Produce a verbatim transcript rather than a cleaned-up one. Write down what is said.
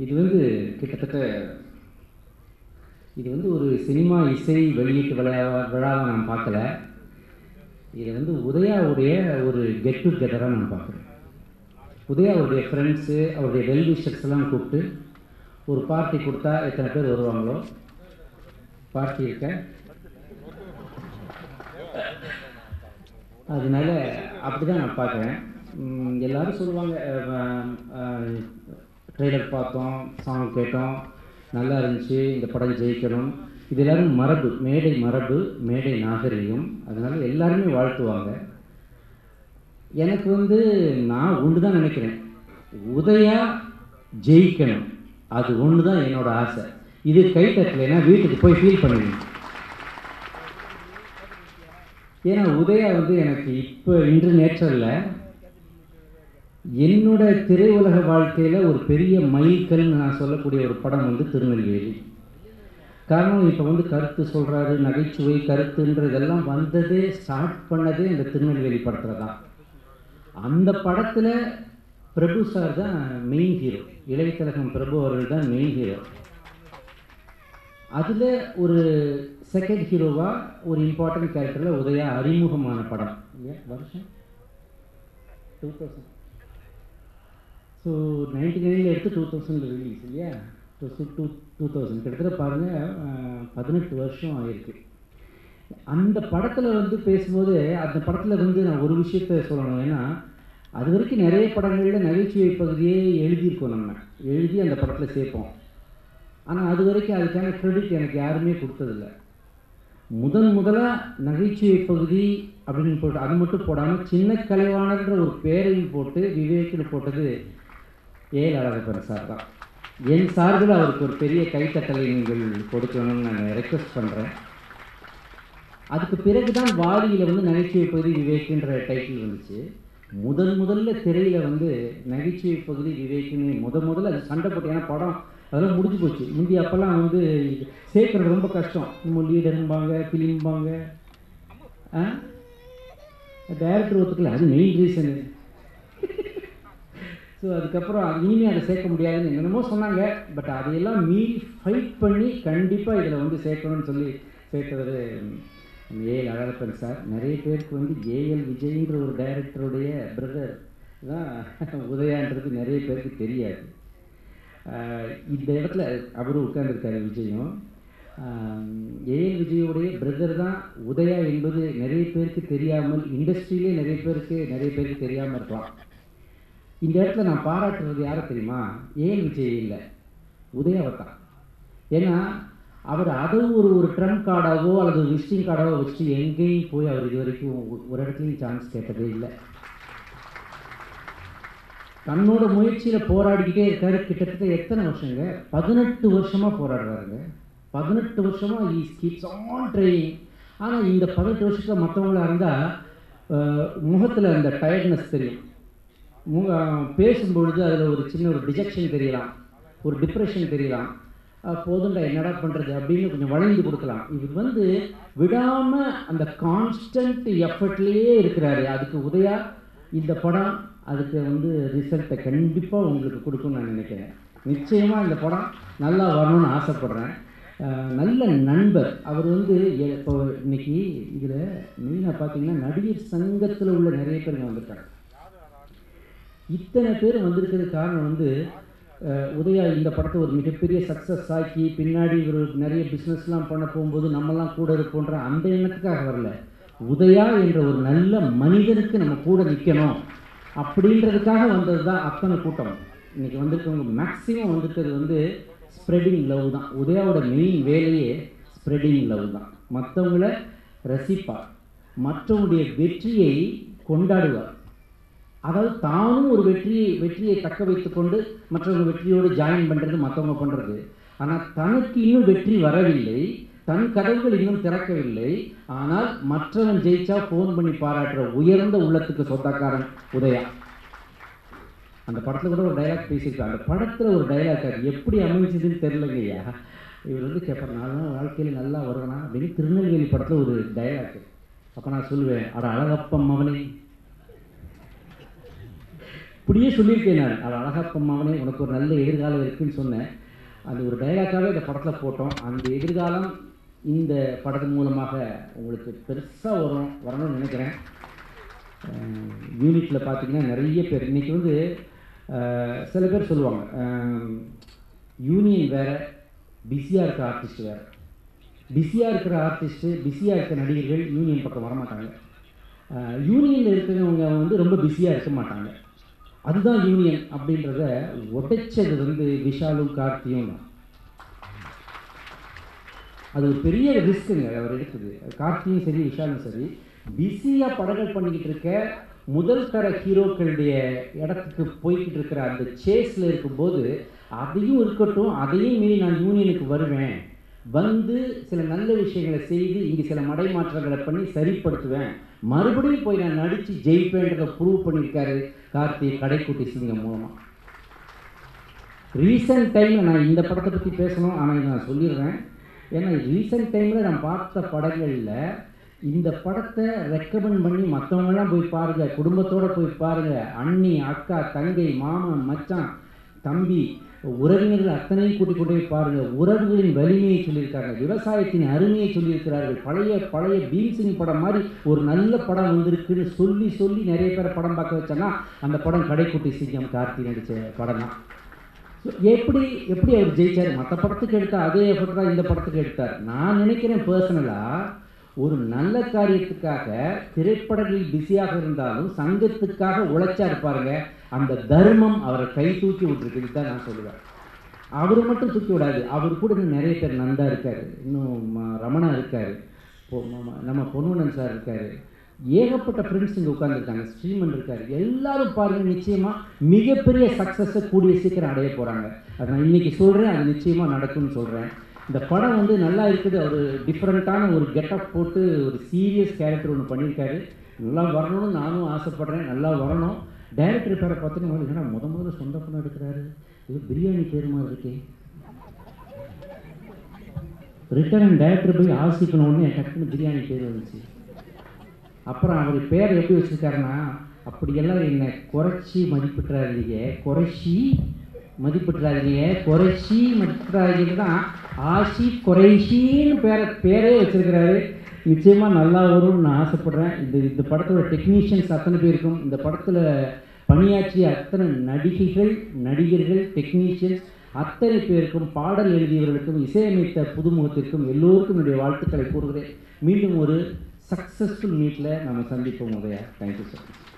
இது வந்து கிட்டத்தட்ட இது வந்து ஒரு சினிமா இசை வெளியீட்டு விழா விழாவை நான் பார்க்கல. இது வந்து உதயாவுடைய ஒரு கெட் டுகெதராக நான் பார்க்குறேன். உதயாவுடைய ஃப்ரெண்ட்ஸு அவருடைய வெல் விஷர்ஸ் எல்லாம் கூப்பிட்டு ஒரு பார்ட்டி கொடுத்தா எத்தனை பேர் வருவாங்களோ பார்ட்டி இருக்க. அதனால அப்படி தான் நான் பார்க்குறேன். எல்லோரும் சொல்லுவாங்க ட்ரெய்லர் பார்த்தோம், சாங் கேட்டோம், நல்லா இருந்துச்சு, இந்த படம் ஜெயிக்கணும். இது எல்லோரும் மரபு, மேடை மரபு, மேடை நாகரிகம். அதனால் எல்லாருமே வாழ்த்துவாங்க. எனக்கு வந்து நான் ஒன்று தான் நினைக்கிறேன், உதயா ஜெயிக்கணும், அது ஒன்று தான் என்னோடய ஆசை. இது கைத்தட்டலைன்னா வீட்டுக்கு போய் ஃபீல் பண்ணுவீங்க. ஏன்னா உதயா வந்து எனக்கு இப்போ இன்று நேற்றல்ல, என்னோட திரையுலக வாழ்க்கையில் ஒரு பெரிய மைல்கல்னு நான் சொல்லக்கூடிய ஒரு படம் வந்து திருநெல்வேலி. காரணம், இப்போ வந்து கருத்து சொல்கிறாரு, நகைச்சுவை கருத்துன்றதெல்லாம் வந்ததே ஸ்டார்ட் பண்ணதே இந்த திருநெல்வேலி படத்தில் தான். அந்த படத்தில் பிரபு சார் தான் மெயின் ஹீரோ, இளையதிலகம் பிரபு அவர்கள் தான் மெயின் ஹீரோ. அதில் ஒரு செகண்ட் ஹீரோவாக ஒரு இம்பார்ட்டன்ட் கேரக்டரில் உதயா அறிமுகமான படம். வருஷம் டூ தௌசண்ட் ஸோ நைன்டி நைனில் எடுத்து டூ தௌசண்ட் ரிலீஸ் இல்லையா? டூ டூ டூ தௌசண்ட் கிட்டத்தட்ட பாருங்கள், பதினெட்டு வருஷம் ஆகிருக்கு. அந்த படத்தில் வந்து பேசும்போது அந்த படத்தில் வந்து நான் ஒரு விஷயத்த சொல்லணும். ஏன்னா அது வரைக்கும் நிறைய படங்களில் நகைச்சுவை பகுதியே எழுதியிருக்கோம், நம்ம எழுதி அந்த படத்தில் சேர்ப்போம். ஆனால் அது வரைக்கும் அதுக்கான க்ரெடிட் எனக்கு யாருமே கொடுத்ததில்லை. முதன் முதலாக நகைச்சுவை பகுதி அப்படின்னு போட்டு அது மட்டும் போடாமல் சின்ன கலைவாணர்ன்ற ஒரு பேரையும் போட்டு விவேக்கில் போட்டது ஏஎல் அழகப்பன் சார் தான். என் சார்பில் அவருக்கு ஒரு பெரிய கைத்தட்டலை நீங்கள் கொடுக்கணும்னு நான் ரெக்வெஸ்ட் பண்ணுறேன். அதுக்கு பிறகு தான் வாலியில் வந்து நகைச்சுவை பகுதி விவேக்குன்ற டைட்டில் வந்துச்சு. முதன் முதல்ல திரையில் வந்து நகைச்சுவை பகுதி விவேக்குன்னு முத முதல்ல அது சண்டை போட்டு, ஏன்னா படம் அதெல்லாம் முடிஞ்சு போச்சு. முந்தி அப்போல்லாம் வந்து சேர்க்குறது ரொம்ப கஷ்டம். நம்ம லீடரும்பாங்க, ஃபிலிம்பாங்க, டைரக்டர் ஒத்துக்கல, அது மெயின் ரீசனு. ஸோ அதுக்கப்புறம் இனிமேல் அதை சேர்க்க முடியாதுன்னு என்னென்னமோ சொன்னாங்க. பட் அதையெல்லாம் மீறி ஃபைட் பண்ணி கண்டிப்பாக இதில் வந்து சேர்க்கணும்னு சொல்லி சேர்த்தவர் ஏஎல் அழகப்பன் சார். நிறைய பேருக்கு வந்து ஏஎல் விஜய்ன்ற ஒரு டைரக்டருடைய பிரதர் தான் உதயான்றது நிறைய பேருக்கு தெரியாது. இந்த இடத்துல அவரும் உட்கார்ந்துருக்காரு விஜயும். ஏஎல் விஜயோடைய பிரதர் தான் உதயா என்பது நிறைய பேருக்கு தெரியாமல், இண்டஸ்ட்ரியிலே நிறைய பேருக்கு நிறைய பேருக்கு தெரியாமல் இருக்கலாம். இந்த இடத்துல நான் பாராட்டுறது யாரை தெரியுமா? ஏஎல் விஜய் இல்லை, உதயாவை தான். ஏன்னா அவர் அதை ஒரு ஒரு ட்ரம்ப் கார்டாவோ அல்லது விசிட்டிங் கார்டாவோ வச்சுட்டு எங்கேயும் போய் அவர் இது வரைக்கும் ஒரு இடத்துலையும் சான்ஸ் கேட்டதே இல்லை. தன்னோட முயற்சியில் போராடிக்கிட்டே இருக்காரு. கிட்டத்தட்ட எத்தனை வருஷங்க? பதினெட்டு வருஷமாக போராடுறாருங்க. பதினெட்டு வருஷமாக ஈ கீப்ஸ் ஆன் ட்ரையிங். ஆனால் இந்த பதினெட்டு வருஷத்தில் மற்றவங்களாக இருந்தால் முகத்தில் அந்த டயர்ட்னஸ் தெரியும். முக பேசும்பொழுது அதில் ஒரு சின்ன ஒரு டிஜெக்ஷன் தெரியலாம், ஒரு டிப்ரெஷன் தெரியலாம். போதுண்டா என்னடா பண்ணுறது அப்படின்னு கொஞ்சம் வளைந்து கொடுக்கலாம். இவர் வந்து விடாமல் அந்த கான்ஸ்டன்ட் எஃபர்ட்லேயே இருக்கிறாரு. அதுக்கு உதயா இந்த படம் அதுக்கு வந்து ரிசல்ட்டை கண்டிப்பாக உங்களுக்கு கொடுக்குன்னு நான் நினைக்கிறேன். நிச்சயமாக இந்த படம் நல்லா வரணும்னு ஆசைப்பட்றேன். நல்ல நண்பர் அவர் வந்து. இப்போ இன்னைக்கு இதில் மெயினாக பார்த்தீங்கன்னா நடிகர் சங்கத்தில் உள்ள நிறைய பேர் இங்கே வந்திருக்காங்க. இத்தனை பேர் வந்திருக்கிறது காரணம் வந்து உதயா இந்த படத்தை ஒரு மிகப்பெரிய சக்ஸஸ் ஆக்கி பின்னாடி ஒரு நிறைய பிஸ்னஸ்லாம் பண்ண போகும்போது நம்மலாம் கூட இருப்போன்ற அந்த எண்ணத்துக்காக வரல. உதயா என்ற ஒரு நல்ல மனிதனுக்கு நம்ம கூட நிற்கணும் அப்படின்றதுக்காக வந்தது தான் அத்தனை கூட்டம். இன்றைக்கி வந்திருக்கவங்க மேக்ஸிமம் வந்திருக்கிறது வந்து ஸ்ப்ரெடிங் லவ் தான். உதயாவோட மெயின் வேலையே ஸ்ப்ரெடிங் லவ் தான். மற்றவங்கள ரசிப்பார், மற்றவங்களுடைய வெற்றியை கொண்டாடுவார். அதாவது தானும் ஒரு வெற்றியை வெற்றியை தக்க வைத்து கொண்டு மற்றவங்க வெற்றியோடு ஜாயின் பண்ணுறது மற்றவங்க பண்ணுறது. ஆனால் தனக்கு இன்னும் வெற்றி வரவில்லை, தன் கதவுகள் இன்னும் திறக்கவில்லை. ஆனால் மற்றவன் ஜெயிச்சா ஃபோன் பண்ணி பாராட்டுற உயர்ந்த உள்ளத்துக்கு சொந்தக்காரன் உதயா. அந்த படத்தில் கூட ஒரு டைலாக் பேசியிருக்காங்க. அந்த படத்தில் ஒரு டைலாக் அது எப்படி அமைஞ்சதுன்னு தெரிலங்கய்யா. இவர் வந்து கேட்பார், நான் வாழ்க்கையில் நல்லா வருவேனா அப்படின்னு. திருநெல்வேலி படத்தில் ஒரு டைலாக். அப்போ நான் சொல்லுவேன், அட அழகப்பம் மகனே, இப்படியே சொல்லியிருக்கேன் நான். அது அழகப்ப மகனே உனக்கு ஒரு நல்ல எதிர்காலம் இருக்குன்னு சொன்னேன். அது ஒரு டைலாக்காகவே இந்த படத்தில் போட்டோம். அந்த எதிர்காலம் இந்த படத்தின் மூலமாக உங்களுக்கு பெருசாக வரும் வரணும்னு நினைக்கிறேன். யூனிட்டில் பார்த்தீங்கன்னா நிறைய பேர் இன்றைக்கி வந்து சில பேர் சொல்லுவாங்க யூனியன் வேறு, பிஸியாக இருக்கிற ஆர்டிஸ்ட் வேறு. பிஸியாக இருக்கிற ஆர்டிஸ்ட்டு, பிஸியாக இருக்கிற நடிகர்கள் யூனியன் பக்கம் வரமாட்டாங்க. யூனியனில் இருக்கிறவங்க வந்து ரொம்ப பிஸியாக இருக்க மாட்டாங்க. அதுதான் யூனியன் அப்படின்றத உடைச்சது வந்து விஷாலும் கார்த்தியும் தான். அது ஒரு பெரிய ரிஸ்க்குங்க அவர் எடுத்தது. கார்த்தியும் சரி விஷாலும் சரி பிஸியாக படங்கள் பண்ணிக்கிட்டு இருக்க முதல் தர ஹீரோக்களுடைய இடத்துக்கு போய்கிட்டு இருக்கிற அந்த சேஸில் இருக்கும்போது அதையும் இருக்கட்டும், அதையும் மீறி நான் யூனியனுக்கு வருவேன், வந்து சில நல்ல விஷயங்களை செய்து இங்கே சில மடைமாற்றங்களை பண்ணி சரிப்படுத்துவேன், மறுபடியும் போய் நான் நடித்து ஜெயிப்பேன்றதை ப்ரூவ் பண்ணியிருக்காரு கார்த்தி கடைக்குட்டி சிங்கம் மூலமாக. ரீசன்ட் டைமில் நான் இந்த படத்தை பற்றி பேசணும், ஆனால் நான் சொல்லிடுறேன். ஏன்னா ரீசன்ட் டைமில் நான் பார்த்த படங்களில் இந்த படத்தை ரெக்கமெண்ட் பண்ணி மற்றவங்களாம் போய் பாருங்கள், குடும்பத்தோடு போய் பாருங்கள், அண்ணி அக்கா தங்கை மாமன் மச்சான் தம்பி உறவினர்கள் அத்தனையும் கூட்டிக் கொண்டு போய் பாருங்கள். உறவுகளின் வலிமையை சொல்லியிருக்காங்க, விவசாயத்தின் அருமையை சொல்லியிருக்கிறார்கள். பழைய பழைய பீம்சிங் படம் மாதிரி ஒரு நல்ல படம் வந்திருக்குன்னு சொல்லி சொல்லி நிறைய பேரை படம் பார்க்க வச்சாங்கன்னா அந்த படம் கடைக்குட்டி சிங்கம் கார்த்தி நடித்த படம் தான். எப்படி எப்படி அவர் ஜெயிச்சார்? மற்ற படத்துக்கு எடுத்தார் அதே எஃபர்ட் தான் இந்த படத்துக்கு எடுத்தார். நான் நினைக்கிறேன் பர்சனலாக ஒரு நல்ல காரியத்துக்காக திரைப்படங்களில் பிஸியாக இருந்தாலும் சங்கத்துக்காக உழைச்சா இருப்பாருங்க. அந்த தர்மம் அவரை கை தூக்கி விட்டுருக்குது தான் நான் சொல்லுவேன். அவர் மட்டும் தூக்கி விடாது, அவர் கூட இன்னும் நிறைய பேர் நந்தா இருக்கார், இன்னும் ரமணா இருக்கார், நம்ம பொன்னுடன் சார் இருக்கார், ஏகப்பட்ட ஃப்ரெண்ட்ஸ் இங்கே உட்காந்துருக்காங்க, ஸ்ரீமன் இருக்கார். எல்லாரும் பாருங்கள், நிச்சயமாக மிகப்பெரிய சக்ஸஸை கூடிய சீக்கிரம் அடைய போகிறாங்க. அதை நான் இன்றைக்கி சொல்கிறேன், அது நிச்சயமாக நடக்கும்னு சொல்கிறேன். இந்த படம் வந்து நல்லா இருக்குது. அவர் டிஃப்ரெண்ட்டான ஒரு கெட்டப் போட்டு ஒரு சீரியஸ் கேரக்டர் ஒன்று பண்ணியிருக்காரு. நல்லா வரணும்னு நானும் ஆசைப்பட்றேன், நல்லா வரணும். டைரக்டர் பேரை பார்த்தீங்கன்னா ஏன்னா முத முதல்ல சொந்த படம் எடுக்கிறாரு, இது பிரியாணி பேர் மாதிரி இருக்கே. ரிட்டர்ன் டைரக்டர் போய் ஆசிக்கணும்னு என் டக்குன்னு பிரியாணி பேர் வந்துச்சு. அப்புறம் அவர் பேர் எப்படி வச்சுருக்காருன்னா, அப்படியெல்லாம் என்னை குறைச்சி மதிப்பிட்டுறாதீங்க, குறைச்சி மதிப்பிட்டுறாதீங்க, குறைச்சி மதிப்பிட்டுறாதீங்க தான் ஆஷி குறைஷின்னு பேரை பேரே வச்சுருக்கிறாரு. நிச்சயமாக நல்லா வரும்னு நான் ஆசைப்பட்றேன். இந்த இந்த படத்தோட டெக்னீஷியன்ஸ் அத்தனை பேருக்கும், இந்த படத்தில் பணியாற்றிய அத்தனை நடிகைகள் நடிகர்கள் டெக்னீஷியன்ஸ் அத்தனை பேருக்கும், பாடல் எழுதியவர்களுக்கும், இசையமைத்த புதுமுகத்திற்கும் எல்லோருக்கும் என்னுடைய வாழ்த்துக்களை கூறுகிறேன். மீண்டும் ஒரு சக்ஸஸ்ஃபுல் மீட்டில் நம்ம சந்திப்போம் உதயா. Thank you sir.